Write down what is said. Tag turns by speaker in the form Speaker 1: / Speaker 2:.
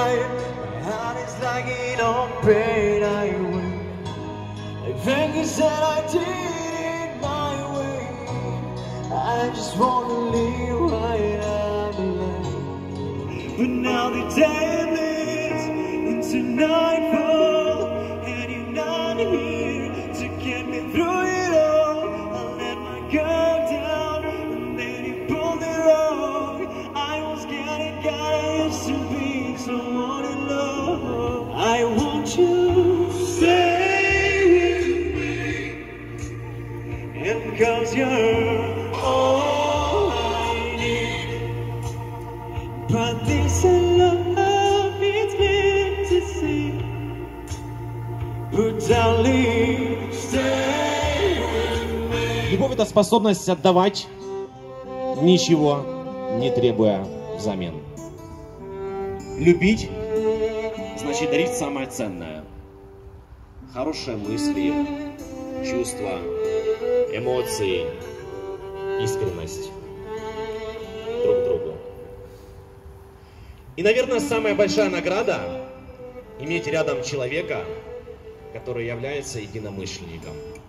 Speaker 1: right. My heart is like it on pain. I wait. I think you said I did it my way. I just wanna live right out alive. But now the day bleeds into nightfall, and you're not here to get me through it all. I let my guard down, and then you pulled it off. I was getting used to be someone in love. I want you to stay with me, and 'cause you're all I need. But this love it's meant to see. But darling, stay with me.
Speaker 2: Любовь — это способность отдавать, ничего не требуя взамен. Любить значит дарить самое ценное. Хорошие мысли, чувства, эмоции, искренность друг к другу. И, наверное, самая большая награда — иметь рядом человека, который является единомышленником.